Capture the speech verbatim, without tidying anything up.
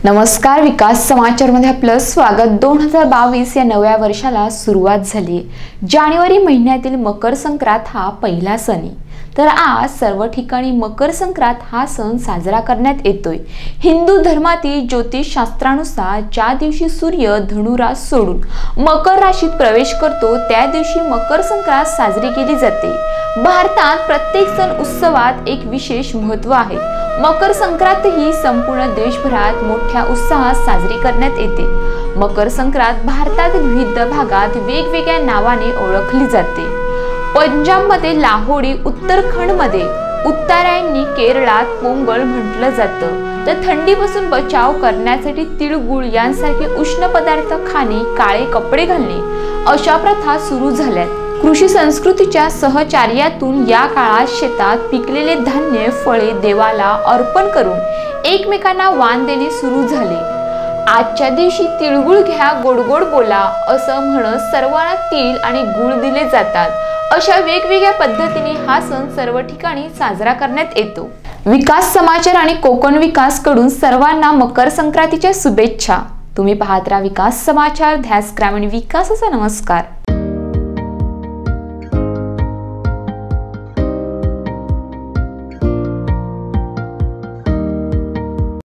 नमस्कार, विकास समाचार मध्ये आपलं स्वागत। दोन हजार बावीस या नव्या वर्षाला सुरुवात झाली। जानेवारी महिन्यातील मकर संक्रांत हा पहिला सण आहे। तर आज सर्व ठिकाणी मकर संक्रांत हा सण साजरा करण्यात येतोय। हिंदू धर्मातील ज्योतिष शास्त्रानुसार ज्या दिवशी सूर्य धनु राशी सोडून मकर राशीत प्रवेश करतो त्या दिवशी मकर संक्रांत साजरी केली जाते। भारतात प्रत्येक सण उत्सवात एक विशेष महत्त्व आहे। मकर संक्रांत ही संपूर्ण देशभरात मोठ्या उत्साहात साजरी करण्यात येते। मकर संक्रांत भारतातील विविध भागात वेगवेगळ्या नावाने ओळखली जाते। पंजाब मध्ये लाहोडी, उत्तराखंड मध्ये उत्तरायणी, केरळात पोंगल म्हटलं जातं। तर थंडीपासून बचाव करण्यासाठी तिळगुळ यांसारखे उष्ण पदार्थ खाणे, काळे कपडे घालणे अशा प्रथा सुरू झाल्यात। कृषी संस्कृतीच्या सहचार्यातून या काळात शेतात पिकलेले धान्य, फळे देवाला अर्पण करून एकमेकांना वाण देणे सुरू झाले। आजच्या दिवशी तिळगुळ घ्या, गोड गोड बोला असं म्हणत सर्वांना तीळ आणि गुळ दिले जातात। अशा वेगवेगळ्या पद्धतीने हा सण सर्व ठिकाणी साजरा करण्यात येतो। विकास समाचार आणि कोकण विकास कडून सर्वांना मकर संक्रांतीच्या शुभेच्छा। तुम्ही पाहत राहा विकास समाचार, ध्यास ग्रामीण विकासाचा। नमस्कार।